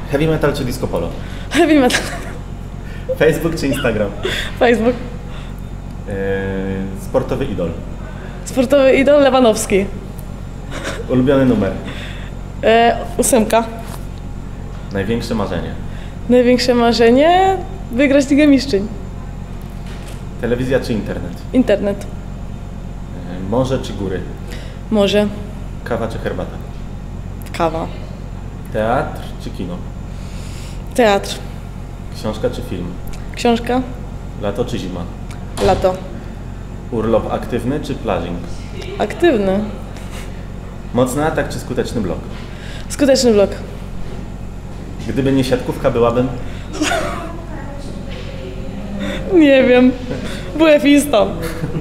Heavy metal czy disco polo? Heavy metal. Facebook czy Instagram? Facebook. Sportowy idol. Sportowy idol Lewandowski. Ulubiony numer. 8. Największe marzenie. Największe marzenie? Wygrać Ligę Mistrzeń. Telewizja czy internet? Internet. Morze czy góry? Morze. Kawa czy herbata? Kawa. Teatr czy kino? Teatr. Książka czy film? Książka. Lato czy zima? Lato. Urlop aktywny czy plażing? Aktywny. Mocny atak czy skuteczny blok? Skuteczny blok. Gdyby nie siatkówka, byłabym? Nie wiem. WF-istą.